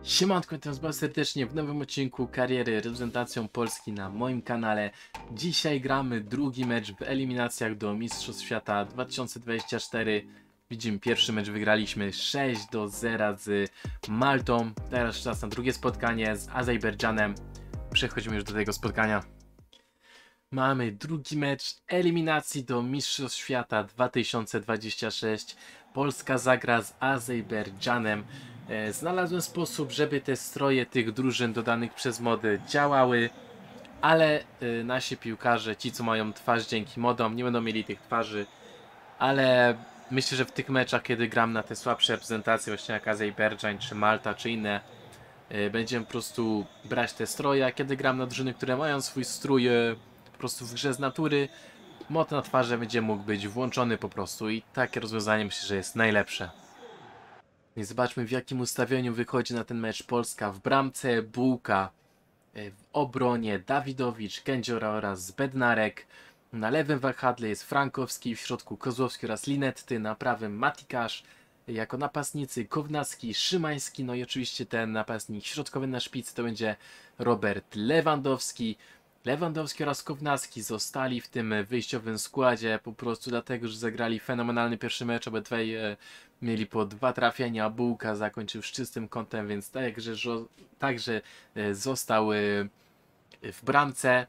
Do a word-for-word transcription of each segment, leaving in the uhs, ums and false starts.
Siemanko, witam was bardzo serdecznie w nowym odcinku kariery reprezentacją Polski na moim kanale. Dzisiaj gramy drugi mecz w eliminacjach do Mistrzostw Świata dwa tysiące dwudziestego czwartego. Widzimy, pierwszy mecz wygraliśmy sześć do zera z Maltą. Teraz czas na drugie spotkanie z Azerbejdżanem. Przechodzimy już do tego spotkania. Mamy drugi mecz eliminacji do Mistrzostw Świata dwa tysiące dwudziestego szóstego. Polska zagra z Azerbejdżanem. E, znalazłem sposób, żeby te stroje tych drużyn dodanych przez mody działały, ale e, nasi piłkarze, ci co mają twarz dzięki modom, nie będą mieli tych twarzy, ale myślę, że w tych meczach, kiedy gram na te słabsze reprezentacje, właśnie jak Azerbejdżan, czy Malta, czy inne, e, będziemy po prostu brać te stroje, a kiedy gram na drużyny, które mają swój strój e, po prostu w grze z natury, mod na twarzy będzie mógł być włączony po prostu i takie rozwiązanie myślę, że jest najlepsze. I zobaczmy, w jakim ustawieniu wychodzi na ten mecz Polska. W bramce Bułka, w obronie Dawidowicz, Kędziora oraz Bednarek. Na lewym wahadle jest Frankowski, w środku Kozłowski oraz Linetty, na prawym Matikasz. Jako napastnicy Kownacki, Szymański, no i oczywiście ten napastnik środkowy na szpicy to będzie Robert Lewandowski. Lewandowski oraz Kownacki zostali w tym wyjściowym składzie po prostu dlatego, że zagrali fenomenalny pierwszy mecz. Obydwaj e, mieli po dwa trafienia. Bułka zakończył z czystym kątem, więc także, także e, został e, w bramce.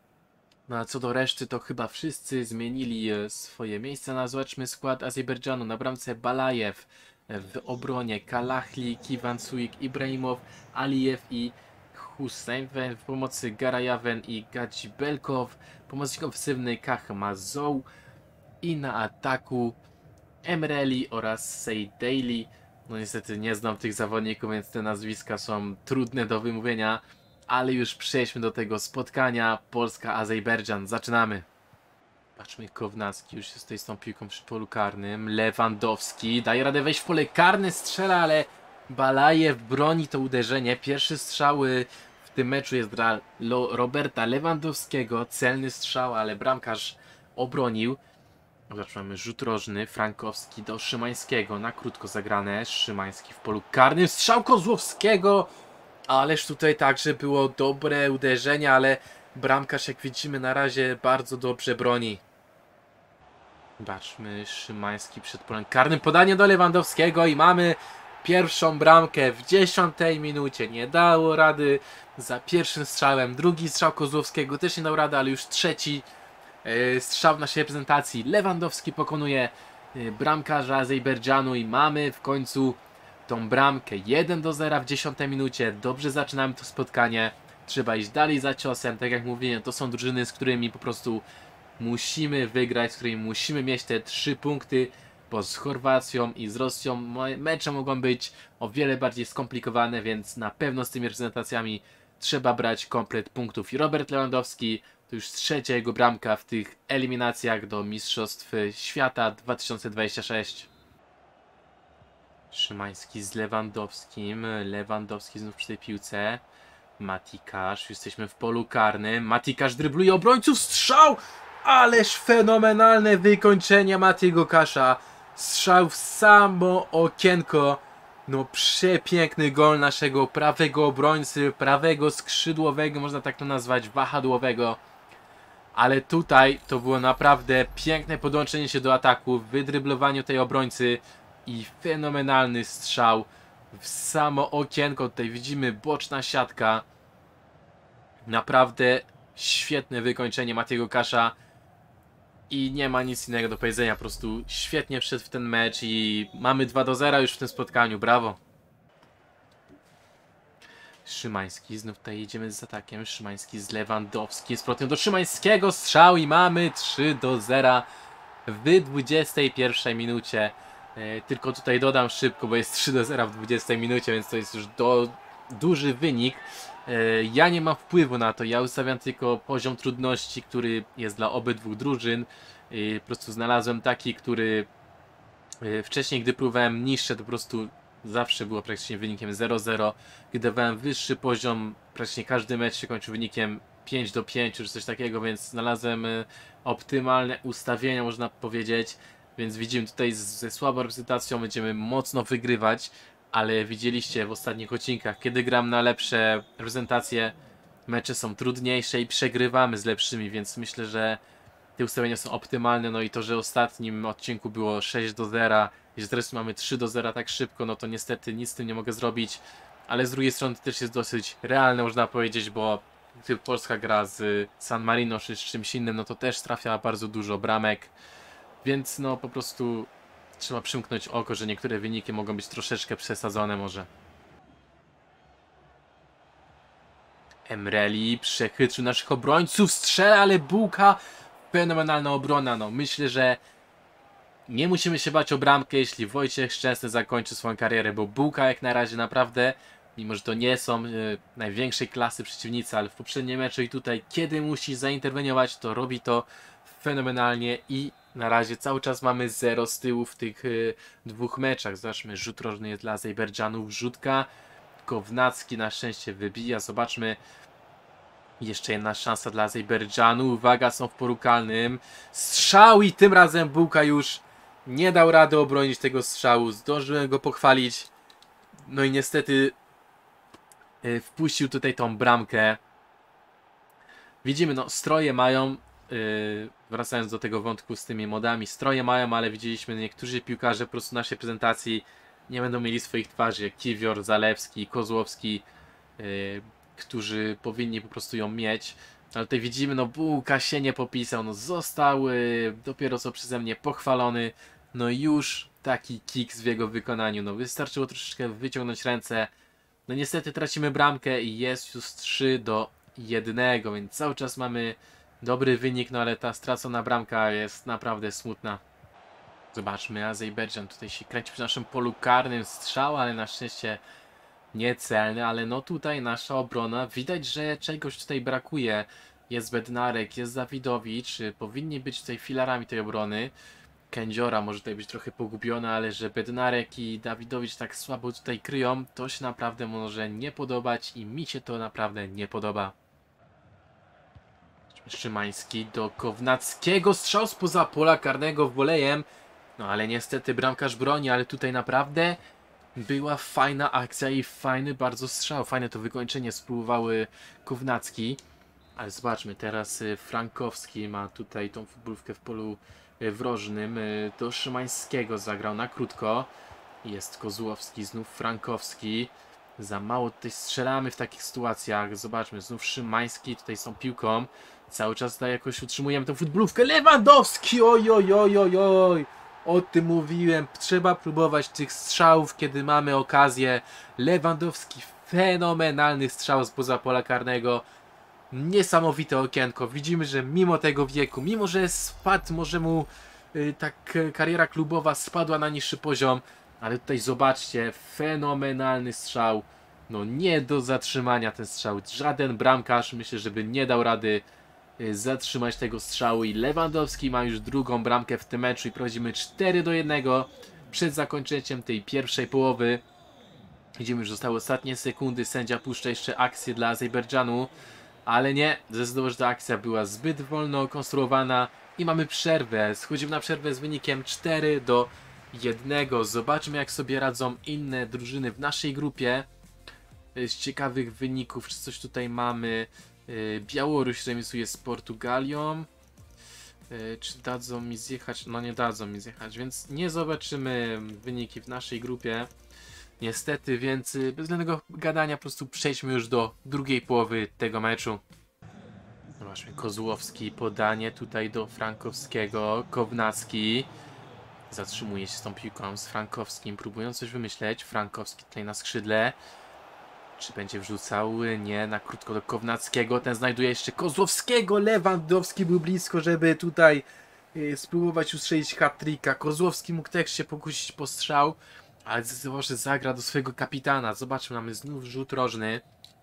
No a co do reszty, to chyba wszyscy zmienili e, swoje miejsca. No, zobaczmy skład Azerbejdżanu. Na bramce Balajew, e, w obronie Kalahli, Kivansuik, Ibrahimow, Aliyev i Hussein, w pomocy Garajawen i Gadzibelkow, pomocnik ofensywny Kahmazou i na ataku Emreli oraz Seydaily. No niestety nie znam tych zawodników, więc te nazwiska są trudne do wymówienia, ale już przejdźmy do tego spotkania Polska-Azerbejdżan. Zaczynamy. Patrzmy, Kownacki już jest tutaj z tą piłką przy polu karnym. Lewandowski daje radę wejść w pole karne, strzela, ale Balajew broni to uderzenie. Pierwszy strzał w tym meczu jest dla Roberta Lewandowskiego. Celny strzał, ale bramkarz obronił. Zaczynamy rzut rożny. Frankowski do Szymańskiego. Na krótko zagrane. Szymański w polu karnym. Strzał Kozłowskiego. Ależ tutaj także było dobre uderzenie, ale bramkarz, jak widzimy, na razie bardzo dobrze broni. Zobaczmy, Szymański przed polem karnym. Podanie do Lewandowskiego i mamy pierwszą bramkę w dziesiątej minucie. Nie dało rady za pierwszym strzałem. Drugi strzał Kozłowskiego też nie dał rady, ale już trzeci yy, strzał w naszej reprezentacji. Lewandowski pokonuje yy, bramkarza Azerbejdżanu i mamy w końcu tą bramkę. jeden do zera w dziesiątej minucie. Dobrze zaczynamy to spotkanie. Trzeba iść dalej za ciosem. Tak jak mówiłem, to są drużyny, z którymi po prostu musimy wygrać, z którymi musimy mieć te trzy punkty. Bo z Chorwacją i z Rosją mecze mogą być o wiele bardziej skomplikowane, więc na pewno z tymi reprezentacjami trzeba brać komplet punktów. I Robert Lewandowski to już trzecia jego bramka w tych eliminacjach do Mistrzostw Świata dwa tysiące dwudziestego szóstego. Szymański z Lewandowskim. Lewandowski znów przy tej piłce. Matikasz, jesteśmy w polu karnym. Matikasz drybluje obrońców, strzał! Ależ fenomenalne wykończenie Matiego Kasza. Strzał w samo okienko. No przepiękny gol naszego prawego obrońcy, prawego skrzydłowego, można tak to nazwać, wahadłowego. Ale tutaj to było naprawdę piękne podłączenie się do ataku, w wydryblowaniu tej obrońcy i fenomenalny strzał w samo okienko. Tutaj widzimy boczna siatka. Naprawdę świetne wykończenie Matiego Kasza. I nie ma nic innego do powiedzenia, po prostu świetnie wszedł w ten mecz i mamy dwa do zera już w tym spotkaniu, brawo. Szymański, znów tutaj jedziemy z atakiem, Szymański z Lewandowskim, z powrotem do Szymańskiego, strzał i mamy trzy do zera w dwudziestej pierwszej minucie. E, tylko tutaj dodam szybko, bo jest trzy do zera w dwudziestej minucie, więc to jest już do, duży wynik. Ja nie mam wpływu na to, ja ustawiam tylko poziom trudności, który jest dla obydwu drużyn. Po prostu znalazłem taki, który wcześniej, gdy próbowałem niższe, to po prostu zawsze było praktycznie wynikiem zero zero. Gdy dawałem wyższy poziom, praktycznie każdy mecz się kończył wynikiem pięć do pięciu czy coś takiego, więc znalazłem optymalne ustawienia, można powiedzieć. Więc widzimy tutaj ze słabą reprezentacją będziemy mocno wygrywać. ale widzieliście w ostatnich odcinkach, kiedy gram na lepsze reprezentacje, mecze są trudniejsze i przegrywamy z lepszymi, więc myślę, że te ustawienia są optymalne. No i to, że w ostatnim odcinku było sześć do zera i że teraz mamy trzy do zera tak szybko, no to niestety nic z tym nie mogę zrobić, ale z drugiej strony to też jest dosyć realne, można powiedzieć, bo gdy Polska gra z San Marino czy z czymś innym, no to też trafia bardzo dużo bramek, więc no po prostu trzeba przymknąć oko, że niektóre wyniki mogą być troszeczkę przesadzone może. Emreli przechytrzył naszych obrońców, strzela, ale bułka, fenomenalna obrona. No myślę, że nie musimy się bać o bramkę, jeśli Wojciech Szczęsny zakończy swoją karierę, bo bułka jak na razie naprawdę, mimo że to nie są y, największej klasy przeciwnicy, ale w poprzednim meczu i tutaj, kiedy musi zainterweniować, to robi to fenomenalnie i na razie cały czas mamy zero z tyłu w tych y, dwóch meczach. Zobaczmy, rzut rożny jest dla Azerbejdżanu, rzutka. Kownacki na szczęście wybija. Zobaczmy, jeszcze jedna szansa dla Azerbejdżanu. Uwaga, są w porukalnym. Strzał i tym razem bułka już nie dał rady obronić tego strzału. Zdążyłem go pochwalić. No i niestety y, wpuścił tutaj tą bramkę. Widzimy, no stroje mają, yy, wracając do tego wątku z tymi modami, stroje mają, ale widzieliśmy, niektórzy piłkarze po prostu w naszej prezentacji nie będą mieli swoich twarzy, jak Kiwior, Zalewski, Kozłowski, yy, którzy powinni po prostu ją mieć. Ale tutaj widzimy, no bułka się nie popisał, no został yy, dopiero co przeze mnie pochwalony, no już taki kick w jego wykonaniu, no wystarczyło troszeczkę wyciągnąć ręce. No niestety tracimy bramkę i jest już trzy do jednego, więc cały czas mamy dobry wynik, no ale ta stracona bramka jest naprawdę smutna. Zobaczmy, Azerbejdżan tutaj się kręci przy naszym polu karnym, strzał, ale na szczęście niecelny, ale no tutaj nasza obrona, widać, że czegoś tutaj brakuje. Jest Bednarek, jest Dawidowicz, powinni być tutaj filarami tej obrony. Kędziora może tutaj być trochę pogubiona, ale że Bednarek i Dawidowicz tak słabo tutaj kryją, to się naprawdę może nie podobać i mi się to naprawdę nie podoba. Szymański do Kownackiego, strzał spoza pola karnego wolejem, no ale niestety bramkarz broni, ale tutaj naprawdę była fajna akcja i fajny bardzo strzał, fajne to wykończenie spróbowały Kownacki. Ale zobaczmy, teraz Frankowski ma tutaj tą futbolówkę w polu wrożnym. Do Szymańskiego zagrał na krótko. Jest Kozłowski, znów Frankowski. Za mało tutaj strzelamy w takich sytuacjach. Zobaczmy, znów Szymański tutaj z tą piłką. Cały czas tutaj jakoś utrzymujemy tę futbolówkę. Lewandowski! Oj, oj, oj, oj, oj! O tym mówiłem. Trzeba próbować tych strzałów, kiedy mamy okazję. Lewandowski, fenomenalny strzał spoza pola karnego. Niesamowite okienko. Widzimy, że mimo tego wieku, mimo że spadł, może mu y, tak kariera klubowa spadła na niższy poziom, ale tutaj zobaczcie, fenomenalny strzał. No nie do zatrzymania ten strzał. Żaden bramkarz, myślę, żeby nie dał rady y, zatrzymać tego strzału i Lewandowski ma już drugą bramkę w tym meczu i prowadzimy cztery do jednego przed zakończeniem tej pierwszej połowy. Widzimy, że zostały ostatnie sekundy. Sędzia puszcza jeszcze akcję dla Azerbejdżanu. Ale nie, zdecydował, że ta akcja była zbyt wolno konstruowana i mamy przerwę. Schodzimy na przerwę z wynikiem cztery do jednego. Zobaczmy, jak sobie radzą inne drużyny w naszej grupie. Z ciekawych wyników, czy coś tutaj mamy. Białoruś remisuje z Portugalią. Czy dadzą mi zjechać? No nie dadzą mi zjechać, więc nie zobaczymy wyniki w naszej grupie. Niestety, więc bez żadnego gadania po prostu przejdźmy już do drugiej połowy tego meczu. Zobaczmy, Kozłowski, podanie tutaj do Frankowskiego, Kownacki. Zatrzymuje się z tą piłką z Frankowskim, próbując coś wymyśleć. Frankowski tutaj na skrzydle. Czy będzie wrzucał? Nie, na krótko do Kownackiego. Ten znajduje jeszcze Kozłowskiego. Lewandowski był blisko, żeby tutaj yy, spróbować ustrzelić hat-tricka. Kozłowski mógł też się pokusić po strzał, ale zdecydował, że zagra do swojego kapitana. Zobaczmy, mamy znów rzut rożny.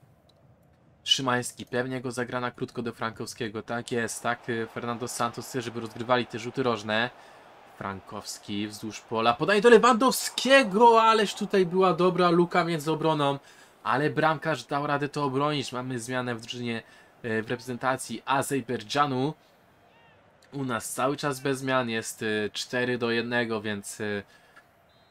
Szymański pewnie go zagra na krótko do Frankowskiego. Tak jest, tak. Fernando Santos chce, żeby rozgrywali te rzuty rożne. Frankowski wzdłuż pola. Podaje do Lewandowskiego, ależ tutaj była dobra luka między obroną. Ale bramkarz dał radę to obronić. Mamy zmianę w drużynie, w reprezentacji Azerbejdżanu. U nas cały czas bez zmian jest cztery do jednego, więc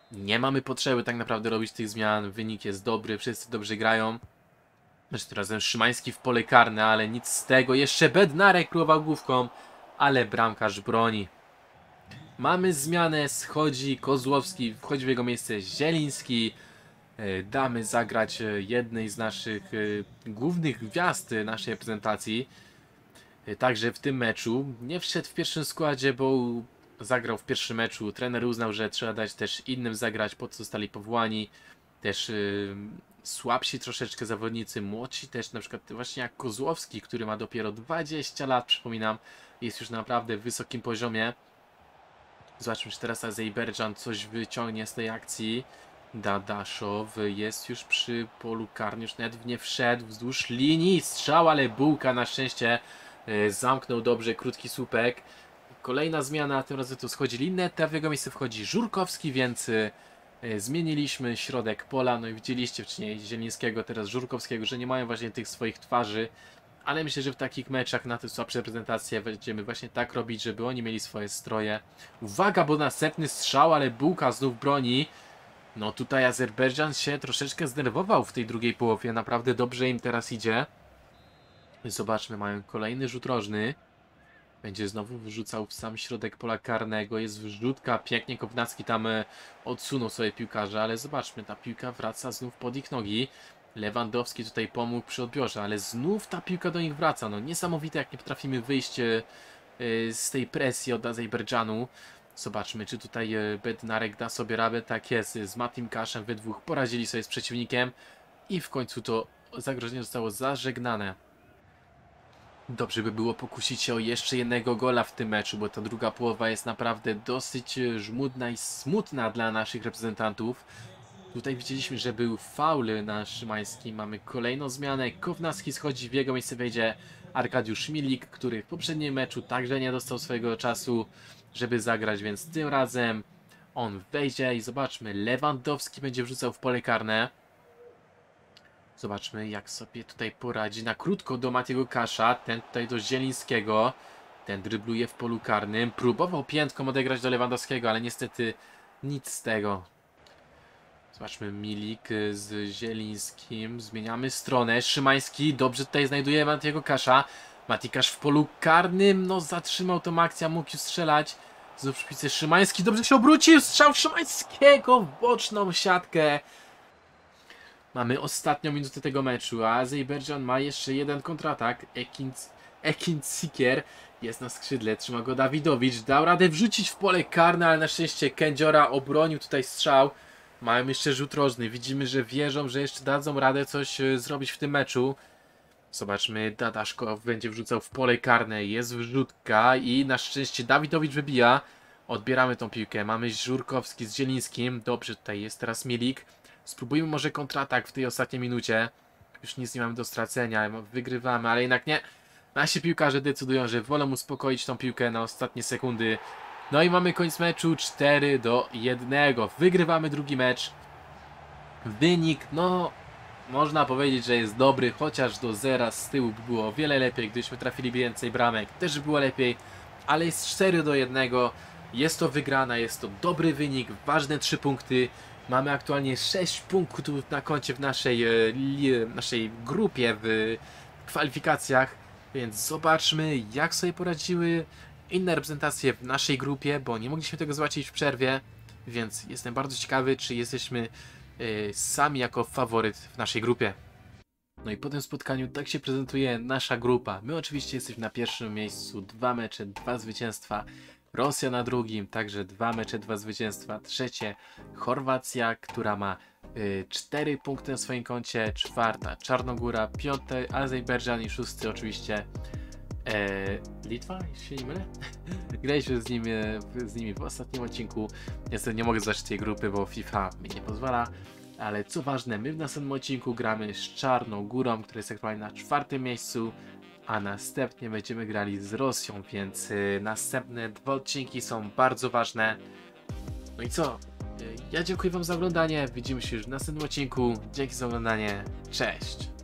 Nie mamy potrzeby tak naprawdę robić tych zmian. Wynik jest dobry, wszyscy dobrze grają. Znaczy tym razem Szymański w pole karne, ale nic z tego. Jeszcze Bednarek próbował główką, ale bramkarz broni. Mamy zmianę, schodzi Kozłowski, wchodzi w jego miejsce Zieliński. Damy zagrać jednej z naszych głównych gwiazd naszej reprezentacji. Także w tym meczu nie wszedł w pierwszym składzie, bo zagrał w pierwszym meczu. Trener uznał, że trzeba dać też innym zagrać, po co zostali powołani. Też yy, słabsi troszeczkę zawodnicy, młodsi też, na przykład właśnie jak Kozłowski, który ma dopiero dwadzieścia lat, przypominam, jest już na naprawdę wysokim poziomie. Zobaczmy, czy teraz Azerbejdżan coś wyciągnie z tej akcji. Dadaszow jest już przy polu karnym, już nawet nie wszedł wzdłuż linii. Strzał, ale bułka na szczęście yy, zamknął dobrze krótki słupek. Kolejna zmiana, tym razem tu schodzi Linneta, w jego miejsce wchodzi Żurkowski, więc yy, zmieniliśmy środek pola. No i widzieliście wcześniej Zielińskiego, teraz Żurkowskiego, że nie mają właśnie tych swoich twarzy. Ale myślę, że w takich meczach na te słabsze reprezentacje będziemy właśnie tak robić, żeby oni mieli swoje stroje. Uwaga, bo następny strzał, ale bułka znów broni. No tutaj Azerbejdżan się troszeczkę zdenerwował w tej drugiej połowie. Naprawdę dobrze im teraz idzie. Zobaczmy, mają kolejny rzut rożny. Będzie znowu wyrzucał w sam środek pola karnego. Jest wrzutka, pięknie Kownacki tam odsunął sobie piłkarza, ale zobaczmy, ta piłka wraca znów pod ich nogi. Lewandowski tutaj pomógł przy odbiorze, ale znów ta piłka do nich wraca. No niesamowite, jak nie potrafimy wyjść z tej presji od Azerbejdżanu. Zobaczmy, czy tutaj Bednarek da sobie radę. Tak jest, z Matim Kaszem we dwóch poradzili sobie z przeciwnikiem i w końcu to zagrożenie zostało zażegnane. Dobrze by było pokusić się o jeszcze jednego gola w tym meczu, bo ta druga połowa jest naprawdę dosyć żmudna i smutna dla naszych reprezentantów. Tutaj widzieliśmy, że był faul na Szymańskim. Mamy kolejną zmianę. Kownacki schodzi, w jego miejsce wejdzie Arkadiusz Milik, który w poprzednim meczu także nie dostał swojego czasu, żeby zagrać, więc tym razem on wejdzie i zobaczmy, Lewandowski będzie wrzucał w pole karne. Zobaczmy, jak sobie tutaj poradzi. Na krótko do Matiego Kasza, ten tutaj do Zielińskiego. Ten drybluje w polu karnym. Próbował piętką odegrać do Lewandowskiego, ale niestety nic z tego. Zobaczmy, Milik z Zielińskim. Zmieniamy stronę. Szymański dobrze tutaj znajduje Matiego Kasza. Mati Kasz w polu karnym. No zatrzymał tą akcję, mógł już strzelać. Znów przypisy Szymański. Dobrze się obrócił. Strzał Szymańskiego w boczną siatkę. Mamy ostatnią minutę tego meczu, a Azerbejdżan ma jeszcze jeden kontratak. Ekin Sikier jest na skrzydle, trzyma go Dawidowicz. Dał radę wrzucić w pole karne, ale na szczęście Kędziora obronił tutaj strzał. Mają jeszcze rzut rożny. Widzimy, że wierzą, że jeszcze dadzą radę coś zrobić w tym meczu. Zobaczmy, Dadaszkow będzie wrzucał w pole karne. Jest wrzutka i na szczęście Dawidowicz wybija. Odbieramy tą piłkę. Mamy Żurkowski z Zielińskim. Dobrze, tutaj jest teraz Milik. Spróbujmy może kontratak w tej ostatniej minucie. Już nic nie mamy do stracenia. Wygrywamy, ale jednak nie. Nasi piłkarze decydują, że wolą uspokoić tą piłkę na ostatnie sekundy. No i mamy koniec meczu cztery do jednego. Wygrywamy drugi mecz. Wynik, no można powiedzieć, że jest dobry, chociaż do zera z tyłu by było o wiele lepiej. Gdybyśmy trafili więcej bramek, też było lepiej. Ale jest cztery do jednego. Jest to wygrana, jest to dobry wynik, ważne trzy punkty. Mamy aktualnie sześć punktów na koncie w naszej, w naszej grupie w kwalifikacjach, więc zobaczmy, jak sobie poradziły inne reprezentacje w naszej grupie, bo nie mogliśmy tego zobaczyć w przerwie, więc jestem bardzo ciekawy, czy jesteśmy y, sami jako faworyt w naszej grupie. No i po tym spotkaniu tak się prezentuje nasza grupa. My oczywiście jesteśmy na pierwszym miejscu, dwa mecze, dwa zwycięstwa. Rosja na drugim, także dwa mecze, dwa zwycięstwa. Trzecie, Chorwacja, która ma y, cztery punkty na swoim koncie. Czwarta, Czarnogóra. Piąte, Azerbejdżan i szósty oczywiście e, Litwa, jeśli się nie mylę. Graliśmy z nimi, z nimi w ostatnim odcinku. Niestety nie mogę zobaczyć tej grupy, bo FIFA mi nie pozwala. Ale co ważne, my w następnym odcinku gramy z Czarną Górą, która jest aktualnie na czwartym miejscu. A następnie będziemy grali z Rosją, więc y, następne dwa odcinki są bardzo ważne. No i co? Y, ja dziękuję wam za oglądanie, widzimy się już w następnym odcinku. Dzięki za oglądanie, cześć!